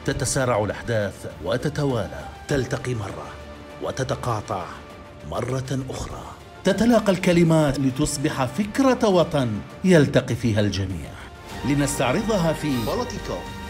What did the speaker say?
تتسارع الأحداث وتتوالى، تلتقي مرة وتتقاطع مرة أخرى، تتلاقى الكلمات لتصبح فكرة وطن يلتقي فيها الجميع. لنستعرضها في بوليتيكو.